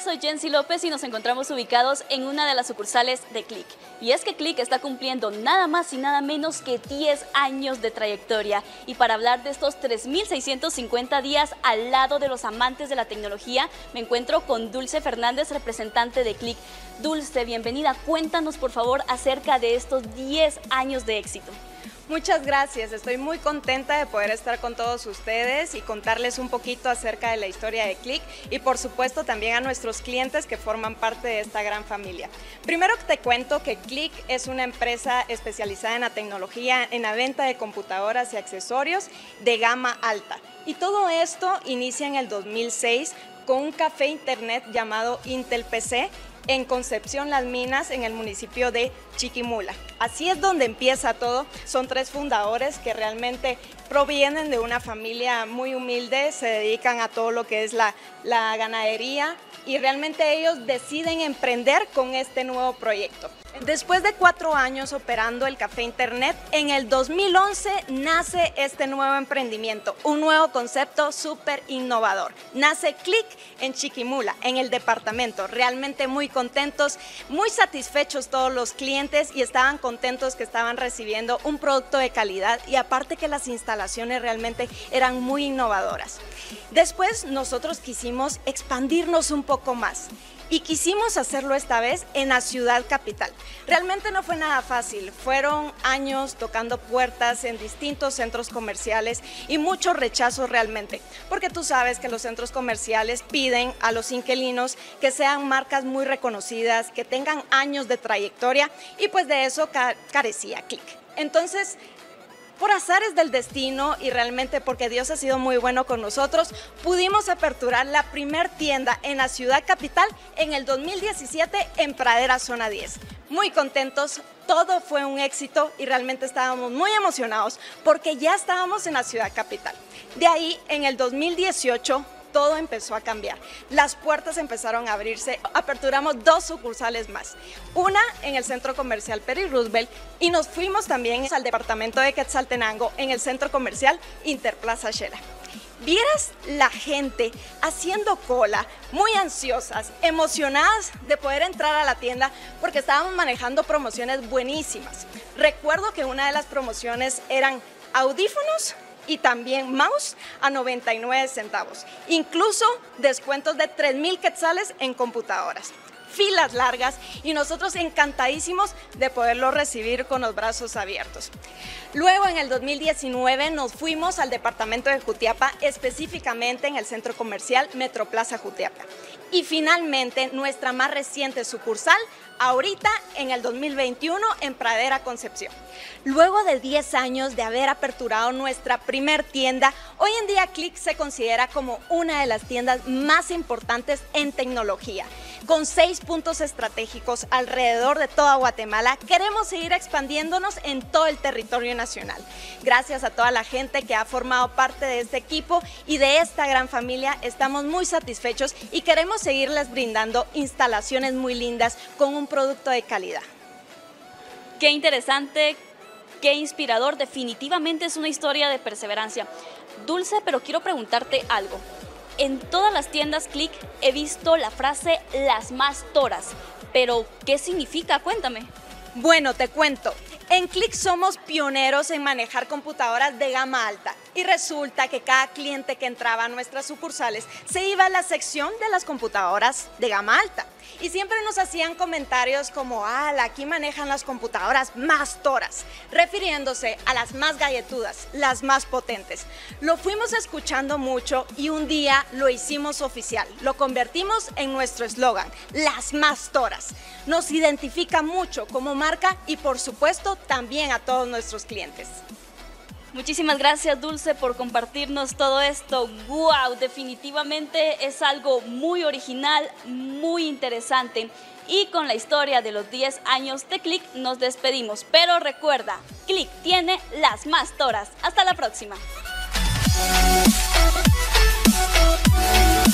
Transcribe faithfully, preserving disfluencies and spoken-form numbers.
soy Jensi López y nos encontramos ubicados en una de las sucursales de Click. Y es que Click está cumpliendo nada más y nada menos que diez años de trayectoria. Y para hablar de estos tres mil seiscientos cincuenta días al lado de los amantes de la tecnología, me encuentro con Dulce Fernández, representante de Click. Dulce, bienvenida. Cuéntanos por favor acerca de estos diez años de éxito. Muchas gracias, estoy muy contenta de poder estar con todos ustedes y contarles un poquito acerca de la historia de Click y por supuesto también a nuestros clientes que forman parte de esta gran familia. Primero te cuento que Click es una empresa especializada en la tecnología, en la venta de computadoras y accesorios de gama alta. Y todo esto inicia en el dos mil seis con un café internet llamado Intel P C en Concepción Las Minas, en el municipio de Chiquimula. Así es donde empieza todo. Son tres fundadores que realmente provienen de una familia muy humilde, se dedican a todo lo que es la, la ganadería y realmente ellos deciden emprender con este nuevo proyecto. Después de cuatro años operando el café internet, en el dos mil once nace este nuevo emprendimiento, un nuevo concepto súper innovador. Nace Click en Chiquimula, en el departamento. Realmente muy contentos, muy satisfechos todos los clientes y estaban contentos que estaban recibiendo un producto de calidad y aparte que las instalaciones realmente eran muy innovadoras. Después nosotros quisimos expandirnos un poco más. Y quisimos hacerlo esta vez en la ciudad capital. Realmente no fue nada fácil, fueron años tocando puertas en distintos centros comerciales y muchos rechazos realmente, porque tú sabes que los centros comerciales piden a los inquilinos que sean marcas muy reconocidas, que tengan años de trayectoria y pues de eso carecía Click. Entonces, por azares del destino y realmente porque Dios ha sido muy bueno con nosotros, pudimos aperturar la primer tienda en la ciudad capital en el dos mil diecisiete en Pradera Zona diez. Muy contentos, todo fue un éxito y realmente estábamos muy emocionados porque ya estábamos en la ciudad capital. De ahí, en el dos mil dieciocho, todo empezó a cambiar. Las puertas empezaron a abrirse, aperturamos dos sucursales más. Una en el Centro Comercial Peri Roosevelt y nos fuimos también al departamento de Quetzaltenango en el Centro Comercial Interplaza Shela. Vieras la gente haciendo cola, muy ansiosas, emocionadas de poder entrar a la tienda porque estábamos manejando promociones buenísimas. Recuerdo que una de las promociones eran audífonos y también mouse a noventa y nueve centavos, incluso descuentos de tres mil quetzales en computadoras, filas largas y nosotros encantadísimos de poderlo recibir con los brazos abiertos. Luego en el dos mil diecinueve nos fuimos al departamento de Jutiapa, específicamente en el centro comercial Metroplaza Jutiapa. Y finalmente nuestra más reciente sucursal, ahorita en el dos mil veintiuno en Pradera Concepción. Luego de diez años de haber aperturado nuestra primer tienda, hoy en día Click se considera como una de las tiendas más importantes en tecnología. Con seis puntos estratégicos alrededor de toda Guatemala, queremos seguir expandiéndonos en todo el territorio nacional. Gracias a toda la gente que ha formado parte de este equipo y de esta gran familia, estamos muy satisfechos y queremos seguirles brindando instalaciones muy lindas con un producto de calidad. Qué interesante, qué inspirador, definitivamente es una historia de perseverancia. Dulce, pero quiero preguntarte algo. En todas las tiendas Click he visto la frase las más toras, pero ¿qué significa? Cuéntame. Bueno, te cuento. En Click somos pioneros en manejar computadoras de gama alta y resulta que cada cliente que entraba a nuestras sucursales se iba a la sección de las computadoras de gama alta y siempre nos hacían comentarios como ah, aquí manejan las computadoras más toras, refiriéndose a las más galletudas, las más potentes. Lo fuimos escuchando mucho y un día lo hicimos oficial, lo convertimos en nuestro eslogan, las más toras. Nos identifica mucho como marca y por supuesto también a todos nuestros clientes. Muchísimas gracias, Dulce, por compartirnos todo esto. ¡Wow! Definitivamente es algo muy original, muy interesante. Y con la historia de los diez años de Click nos despedimos. Pero recuerda, Click tiene las más toras. Hasta la próxima.